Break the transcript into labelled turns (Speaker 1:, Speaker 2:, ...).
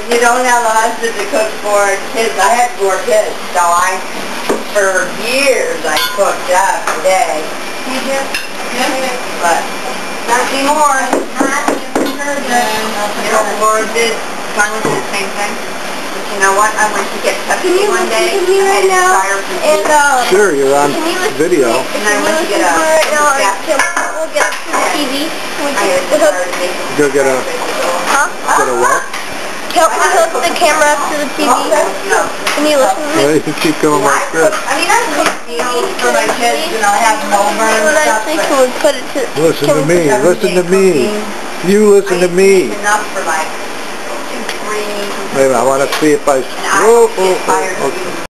Speaker 1: you don't have a husband to cook for kids. I had 4 kids, so for years I cooked every day. Did you? Yeah. But not anymore. Laura did, Carla did the same thing. But you know what? I went to get cookies one day.
Speaker 2: Right now?
Speaker 3: Sure, you're on video.
Speaker 1: And I went to get a
Speaker 2: We'll get to the TV.
Speaker 3: Go get a...
Speaker 2: Huh?
Speaker 3: Get a what?
Speaker 2: Help me hook the camera up to the TV. Can you listen to me?
Speaker 3: Well, you can keep going like this.
Speaker 1: I mean, I cook meals for my kids, and I'll have them over and
Speaker 2: What I
Speaker 1: stuff,
Speaker 2: think
Speaker 1: but
Speaker 2: would put it to...
Speaker 3: Listen to me. Listen to me. You listen to me.
Speaker 1: enough for like 2, 3...
Speaker 3: Wait a minute, I want to see if I...
Speaker 1: And I don't get tired of